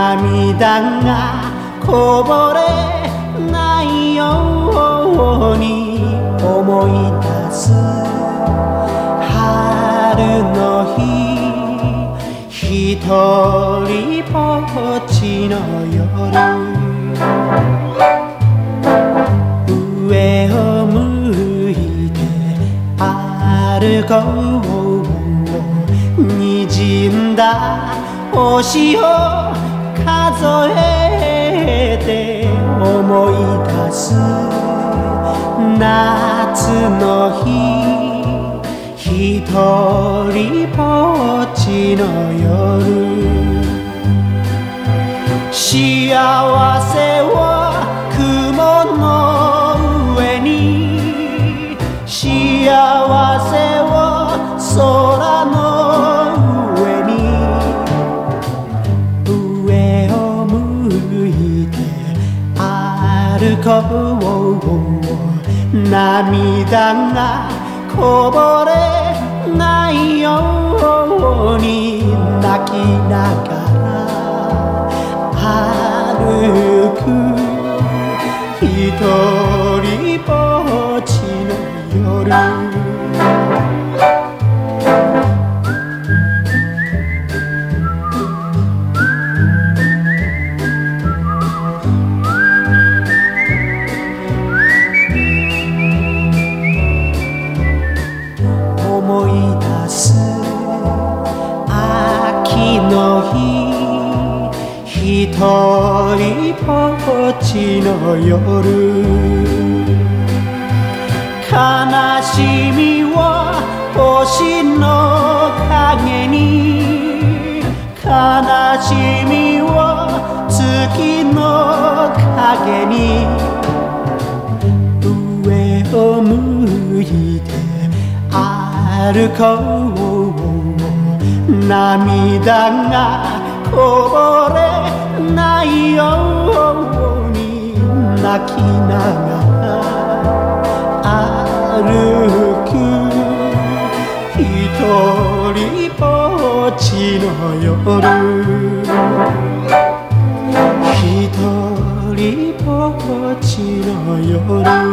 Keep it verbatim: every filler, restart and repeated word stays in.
涙がこぼれないように思い出す春の日、ひとりぼっちの夜、上を向いて歩こう、にじんだ星を数えて思い出す夏の日、ひとりぼっちの夜、幸せは雲の上に、幸せは空の上に、上を向いて歩こう、涙がこぼれないように泣きながら歩く、ひとりぼっちの夜。思い出す秋の日、ひとりぼっちの夜、悲しみは星の影に、悲しみは月の影に、上を向いて歩こう、涙がこぼれないように泣きながら歩く、ひとりぼっちの夜、ひとりぼっちの夜。